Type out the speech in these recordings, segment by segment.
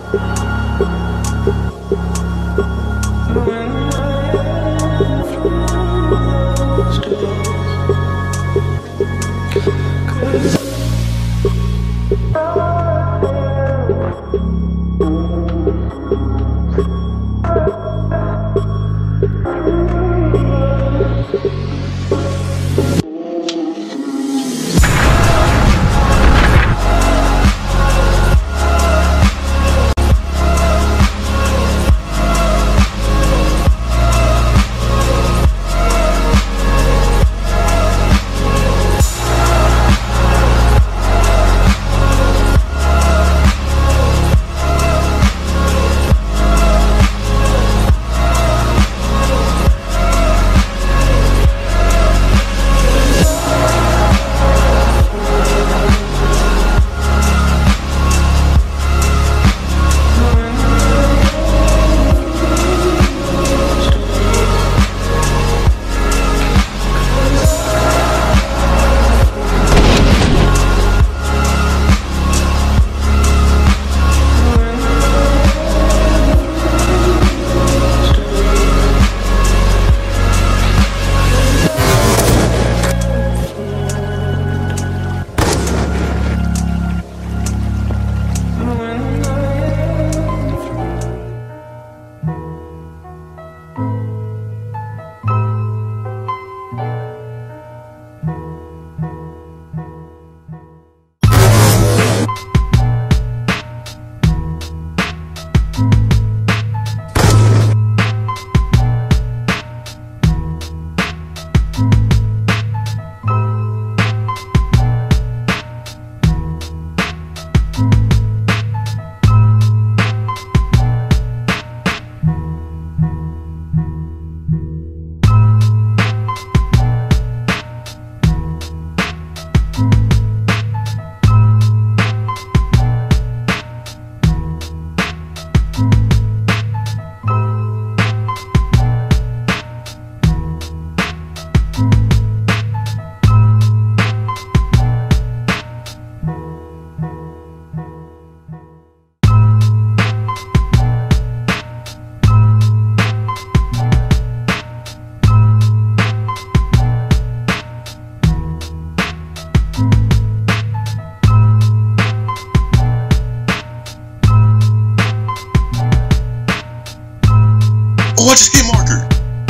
Oh, I just hit marker.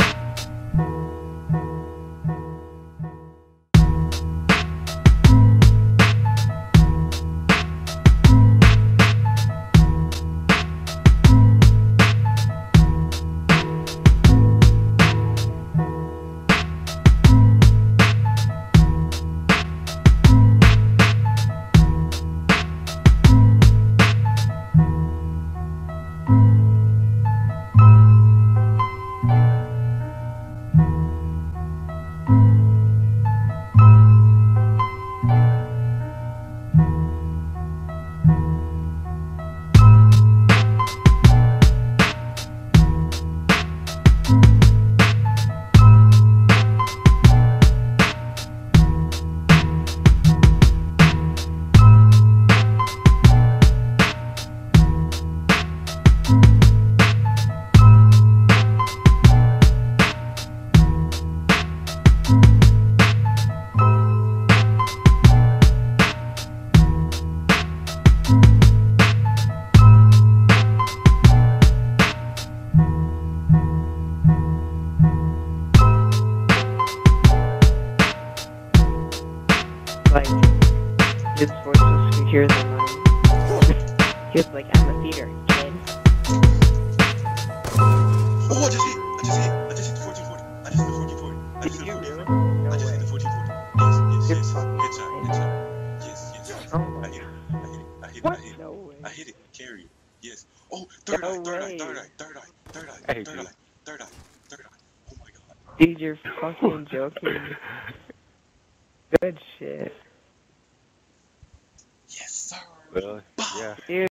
Like, his voice was secure than mine. He was like, I'm a theater kid. Oh, I just hit the 1440. I just hit the 1440. I just hit the 1440. No I just hit way. the 1440. Yes, You're yes, fucking headshot, lying. headshot. Yes. Oh my I hit it. What? No way. I hit it. Carry it. Yes. Oh, third eye. Oh my god. Dude, you're fucking joking. Good shit. Yes, sir. Really? Yeah. Dude.